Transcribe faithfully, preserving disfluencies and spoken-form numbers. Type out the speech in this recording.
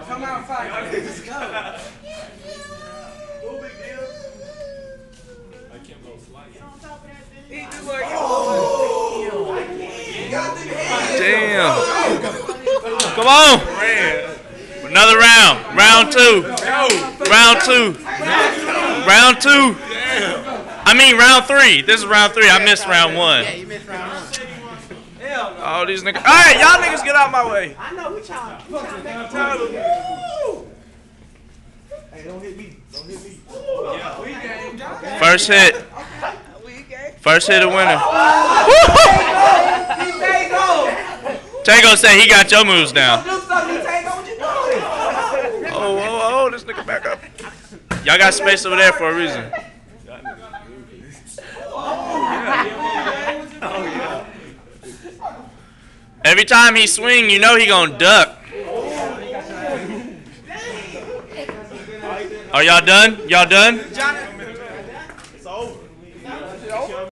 Come out fight. Let's go. Damn. Come on. Another round. Round two. Round two. Round two. I mean round three. This is round three. I missed round one. Yeah, you missed round one. All these niggas. All right, y'all niggas get out my way. I know we trying. We trying to make a Hey, don't hit me. Don't hit me. Yeah, we game. First hit. First hit a winner. Tagoe said he got your moves down. Oh, oh, oh, this nigga back up. Y'all got space over there for a reason. Every time he swing, you know he gonna duck. Are y'all done? Y'all done?